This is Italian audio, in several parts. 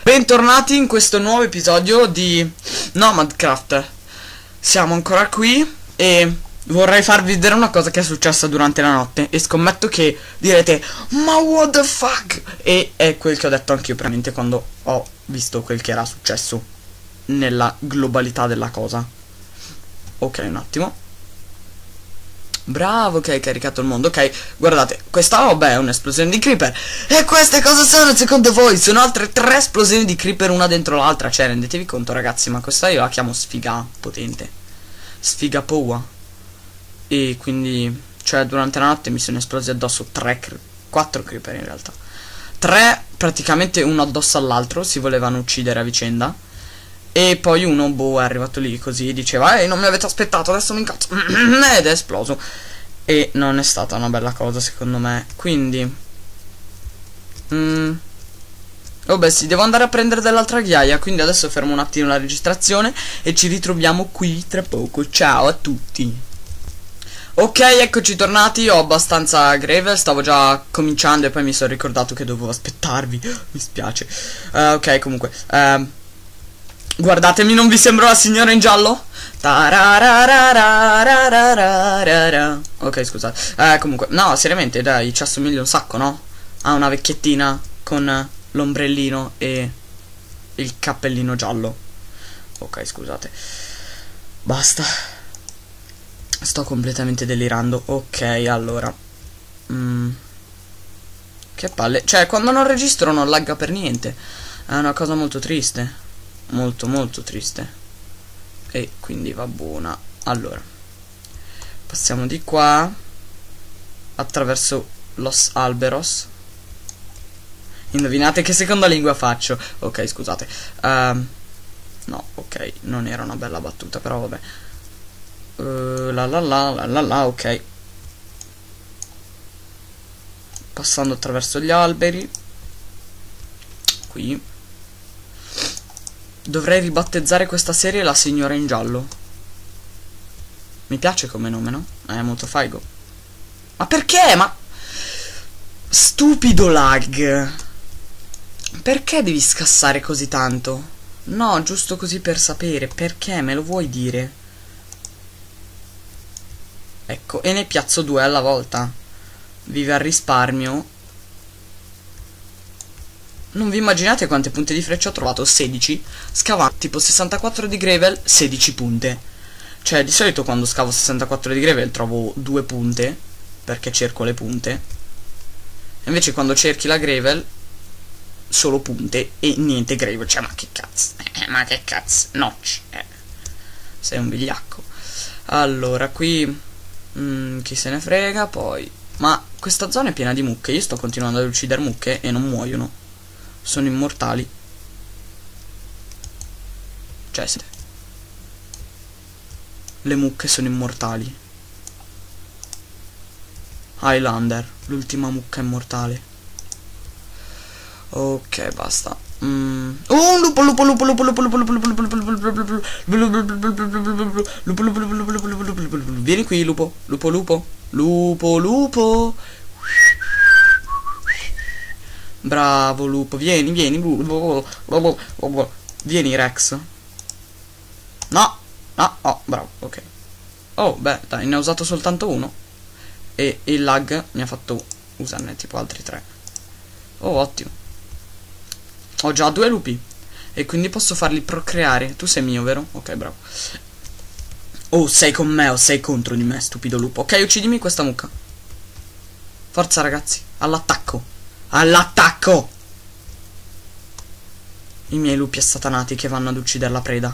Bentornati in questo nuovo episodio di Nomadcraft. Siamo ancora qui e vorrei farvi vedere una cosa che è successa durante la notte. E scommetto che direte, ma what the fuck? E è quel che ho detto anch'io praticamente quando ho visto quel che era successo nella globalità della cosa. Ok, un attimo. Bravo, che hai caricato il mondo. Ok, guardate, questa vabbè è un'esplosione di creeper. E queste cosa sono secondo voi? Sono altre 3 esplosioni di creeper una dentro l'altra. Cioè, rendetevi conto ragazzi, ma questa io la chiamo sfiga potente. Sfiga powa. E quindi, cioè, durante la notte mi sono esplosi addosso 4 creeper in realtà. 3 praticamente uno addosso all'altro, si volevano uccidere a vicenda. E poi uno, boh, è arrivato lì così, diceva, non mi avete aspettato, adesso mi incazzo. Ed è esploso. E non è stata una bella cosa, secondo me. Quindi vabbè, sì, devo andare a prendere dell'altra ghiaia. Quindi adesso fermo un attimo la registrazione e ci ritroviamo qui tra poco. Ciao a tutti. Ok, eccoci tornati. Ho abbastanza gravel, stavo già cominciando e poi mi sono ricordato che dovevo aspettarvi. Mi spiace. Ok, comunque guardatemi, non vi sembro la signora in giallo? Ok, scusate. Comunque, no, seriamente, dai, ci assomiglia un sacco, no? Ha una vecchiettina con l'ombrellino e il cappellino giallo. Ok, scusate. Basta. Sto completamente delirando. Ok, allora. Che palle. Cioè, quando non registro non lagga per niente. È una cosa molto triste. Molto triste. E quindi va buona. Allora, passiamo di qua attraverso los alberos. Indovinate che seconda lingua faccio. Ok, scusate. No, ok, non era una bella battuta, però vabbè. Ok. Passando attraverso gli alberi. Qui dovrei ribattezzare questa serie la signora in giallo. Mi piace come nome, no? È molto figo. Ma perché? Ma stupido lag. Perché devi scassare così tanto? No, giusto così per sapere. Perché? Me lo vuoi dire? Ecco, e ne piazzo 2 alla volta. Vive al risparmio. Non vi immaginate quante punte di freccia ho trovato? 16. Scavando tipo 64 di gravel, 16 punte. Cioè, di solito quando scavo 64 di gravel trovo 2 punte, perché cerco le punte. Invece quando cerchi la gravel, solo punte e niente gravel. Cioè, ma che cazzo? Ma che cazzo? Notch. Sei un vigliacco. Allora, qui chi se ne frega, poi. Ma questa zona è piena di mucche. Io sto continuando ad uccidere mucche e non muoiono. Sono immortali. Cioè, le mucche sono immortali. Highlander, l'ultima mucca immortale. Ok, basta. Un lupo. Vieni qui, lupo. Lupo. Bravo lupo, vieni. Vieni Rex. No, oh, bravo, ok. Oh, beh, dai, ne ho usato soltanto uno. E il lag mi ha fatto usarne tipo altri 3. Oh, ottimo. Ho già 2 lupi. E quindi posso farli procreare. Tu sei mio, vero? Ok, bravo. Oh, sei con me o sei contro di me, stupido lupo? Ok, uccidimi questa mucca. Forza ragazzi, all'attacco. All'attacco! I miei lupi assatanati che vanno ad uccidere la preda.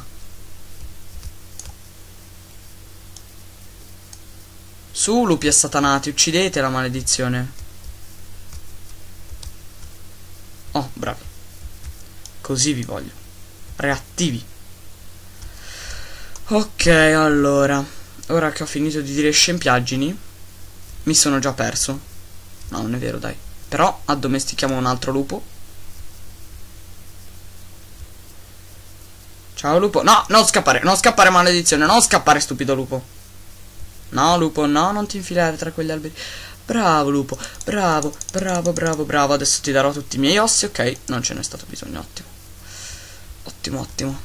Su, lupi assatanati, uccidete la maledizione. Oh, bravi. Così vi voglio. Reattivi. Ok, allora. Ora che ho finito di dire scempiaggini, mi sono già perso. No, non è vero, dai. Però addomestichiamo un altro lupo. Ciao lupo. No, non scappare maledizione. Non scappare stupido lupo. No lupo, no, non ti infilare tra quegli alberi. Bravo lupo, bravo. Adesso ti darò tutti i miei ossi, ok. Non ce n'è stato bisogno, ottimo. Ottimo, ottimo.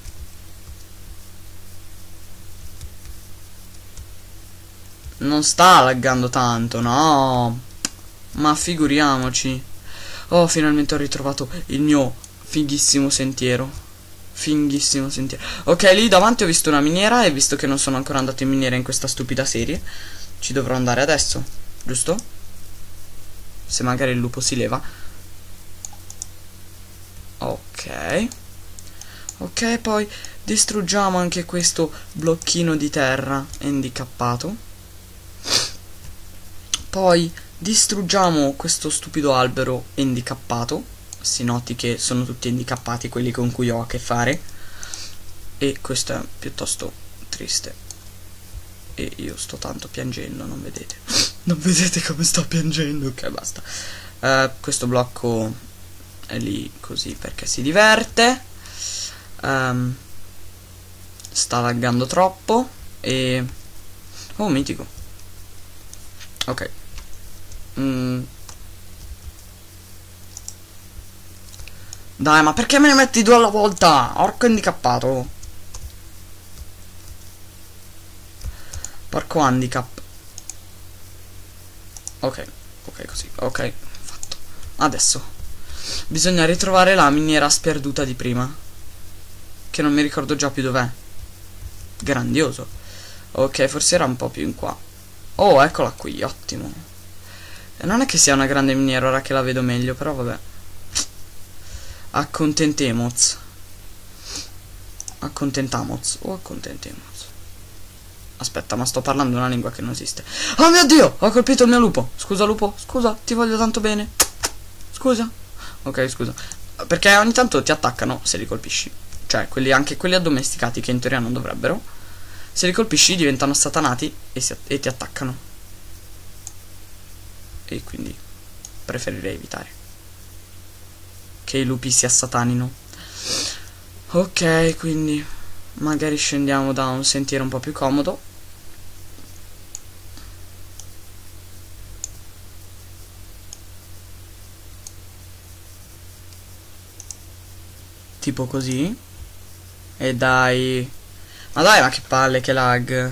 Non sta laggando tanto, no. Ma figuriamoci. Oh, finalmente ho ritrovato il mio fighissimo sentiero. Fighissimo sentiero. Ok, lì davanti ho visto una miniera e visto che non sono ancora andato in miniera in questa stupida serie, ci dovrò andare adesso, giusto? Se magari il lupo si leva. Ok. Ok, poi distruggiamo anche questo blocchino di terra handicappato. Poi distruggiamo questo stupido albero handicappato. Si noti che sono tutti handicappati quelli con cui ho a che fare. E questo è piuttosto triste. E io sto tanto piangendo, non vedete? Non vedete come sto piangendo? Ok, basta. Questo blocco è lì così perché si diverte. Sta laggando troppo. E... oh, mitico. Ok. Dai, ma perché me ne metti due alla volta? Orco handicappato. Porco handicap. Ok, ok, così. Ok, fatto. Adesso bisogna ritrovare la miniera sperduta di prima, che non mi ricordo già più dov'è. Grandioso. Ok, forse era un po' più in qua. Oh, eccola qui, ottimo. E non è che sia una grande miniera ora che la vedo meglio, però vabbè. Accontentemos. Accontentamos o accontentemos. Aspetta, ma sto parlando una lingua che non esiste. Oh mio Dio, ho colpito il mio lupo. Scusa lupo, scusa, ti voglio tanto bene. Scusa. Ok, scusa. Perché ogni tanto ti attaccano se li colpisci. Cioè, anche quelli addomesticati che in teoria non dovrebbero. Se li colpisci diventano satanati e ti attaccano. E quindi preferirei evitare che i lupi si assatanino. Ok, quindi magari scendiamo da un sentiero un po' più comodo. Tipo così. E dai. Ma dai, ma che palle, che lag.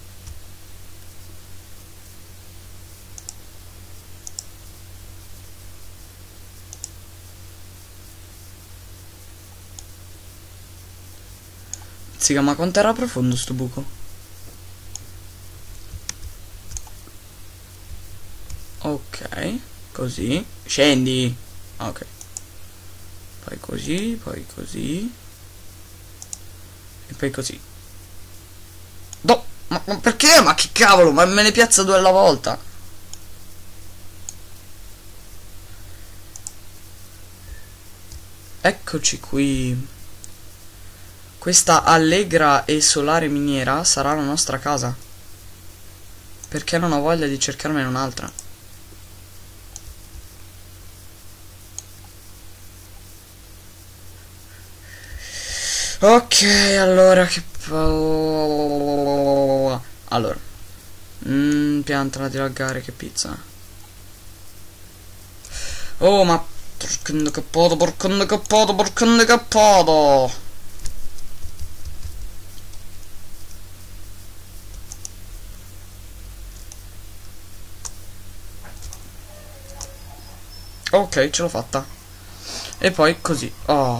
Ziga, ma quanto era profondo sto buco? Ok, così. Scendi. Ok. Poi così, poi così. E poi così. No, ma perché? Ma che cavolo? Ma me ne piazza due alla volta. Eccoci qui. Questa allegra e solare miniera sarà la nostra casa. Perché non ho voglia di cercarmene un'altra. Ok, allora che... allora. Piantala di laggare, che pizza. Oh, ma... porcando cappoto, porcando cappoto, porcando cappoto. Ok, ce l'ho fatta. E poi così. Oh.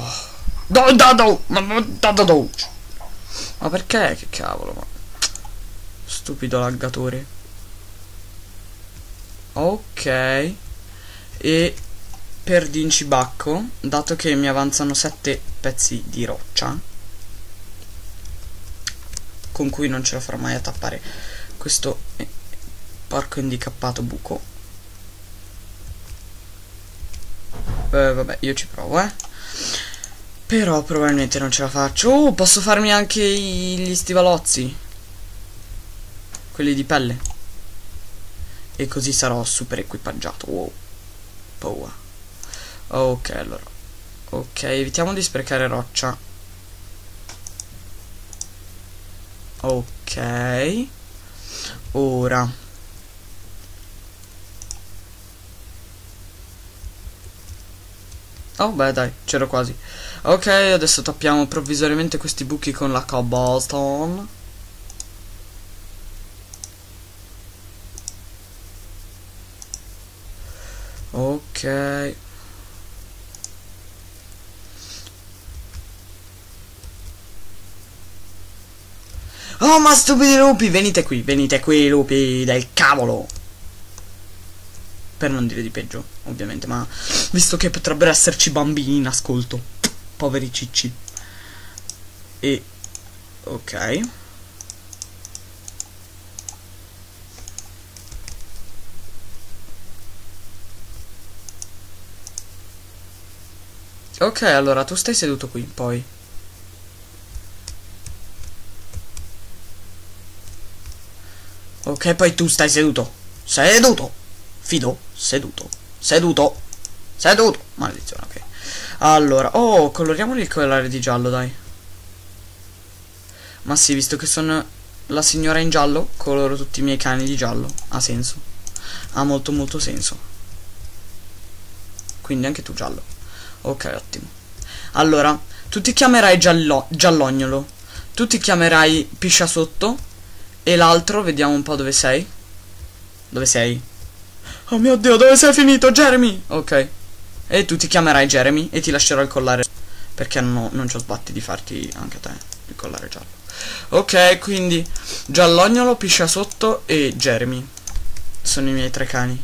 Ma perché? Che cavolo, ma. Stupido laggatore. Ok. E per d'incibacco, dato che mi avanzano 7 pezzi di roccia, con cui non ce la farò mai a tappare questo porco handicappato buco. Vabbè, io ci provo, però probabilmente non ce la faccio. Oh, posso farmi anche gli stivalozzi, quelli di pelle, e così sarò super equipaggiato. Wow, paura. Ok, allora. Ok, evitiamo di sprecare roccia. Ok. Ora Oh beh dai, c'ero quasi. Ok, adesso tappiamo provvisoriamente questi buchi con la cobblestone. Ok. Oh ma stupidi lupi, venite qui lupi del cavolo. Per non dire di peggio, ovviamente, ma visto che potrebbero esserci bambini in ascolto. Poveri cicci. E ok. Ok, allora tu stai seduto qui, poi. Ok, poi tu stai seduto. Seduto. Fido. Seduto. Seduto. Seduto. Maledizione, ok. Allora, oh, coloriamoli il collare di giallo, dai. Ma sì, visto che sono la signora in giallo, coloro tutti i miei cani di giallo. Ha senso. Ha molto molto senso. Quindi anche tu giallo. Ok, ottimo. Allora, tu ti chiamerai giallognolo. Tu ti chiamerai piscia sotto. E l'altro, vediamo un po' dove sei. Dove sei? Oh mio Dio, dove sei finito, Jeremy? Ok. E tu ti chiamerai Jeremy e ti lascerò il collare. Perché non ci ho sbatti di farti anche a te il collare giallo. Ok, quindi giallognolo, piscia sotto e Jeremy. Sono i miei 3 cani.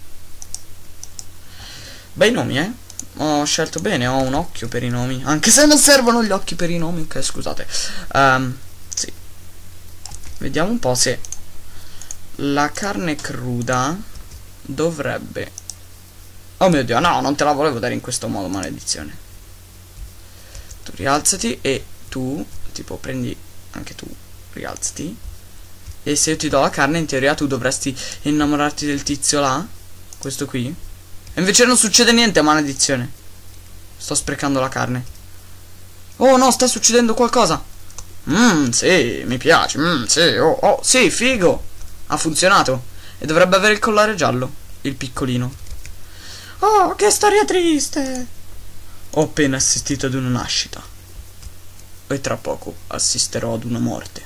Bei nomi, eh? Ho scelto bene, ho un occhio per i nomi. Anche se non servono gli occhi per i nomi, ok, scusate. Sì. Vediamo un po' se la carne cruda dovrebbe... Oh mio Dio, no, non te la volevo dare in questo modo, maledizione. Tu rialzati e tu, tipo, prendi anche tu, rialzati. E se io ti do la carne, in teoria tu dovresti innamorarti del tizio là. Questo qui. E invece non succede niente, maledizione. Sto sprecando la carne. Oh no, sta succedendo qualcosa. Sì, mi piace. Sì, oh, sì, figo. Ha funzionato. E dovrebbe avere il collare giallo, il piccolino. Oh, che storia triste. Ho appena assistito ad una nascita. E tra poco assisterò ad una morte.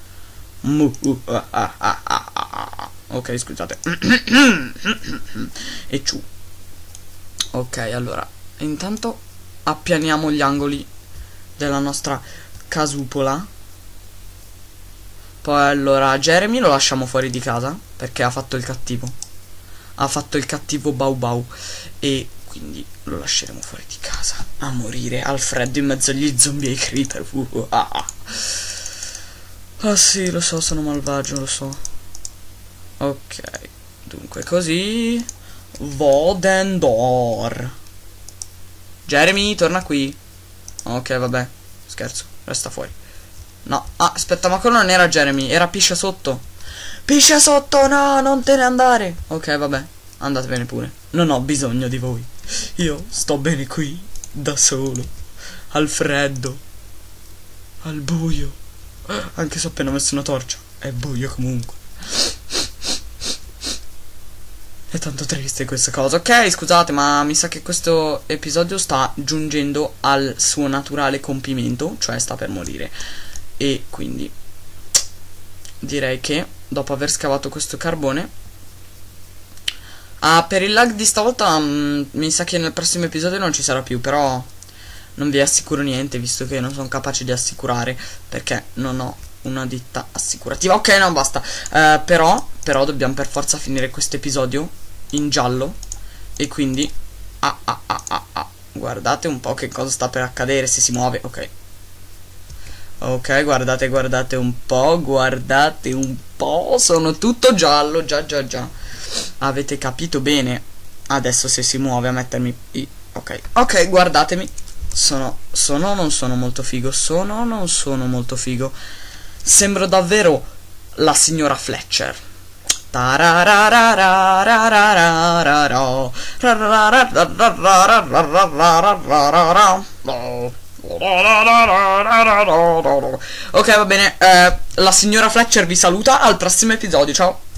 Ok, scusate. E ciù. Ok, allora, intanto appianiamo gli angoli della nostra casupola. Poi allora Jeremy lo lasciamo fuori di casa perché ha fatto il cattivo. Ha fatto il cattivo Bau Bau. E quindi lo lasceremo fuori di casa a morire al freddo in mezzo agli zombie e ai creeper. Ah sì, lo so, sono malvagio, lo so. Ok, dunque così Vodendor. Jeremy, torna qui. Ok, vabbè, scherzo, resta fuori. No, aspetta, ma quello non era Jeremy, era Piscia sotto. Piscia sotto, no, non te ne andare. Ok, vabbè, andatevene pure. Non ho bisogno di voi. Io sto bene qui, da solo, al freddo, al buio. Anche se ho appena messo una torcia, è buio comunque. È tanto triste questa cosa. Ok, scusate, ma mi sa che questo episodio sta giungendo al suo naturale compimento, cioè sta per morire. E quindi direi che dopo aver scavato questo carbone, per il lag di stavolta mi sa che nel prossimo episodio non ci sarà più, però non vi assicuro niente, visto che non sono capace di assicurare, perché non ho una ditta assicurativa. Ok, no, basta. Però dobbiamo per forza finire questo episodio in giallo. E quindi guardate un po' che cosa sta per accadere se si muove. Ok. Ok, guardate un po', sono tutto giallo, già. Avete capito bene adesso se si muove a mettermi ok, guardatemi. Sono o non sono molto figo? Sono o non sono molto figo? Sembro davvero la signora Fletcher. Ok, va bene. La signora Fletcher vi saluta al prossimo episodio. Ciao.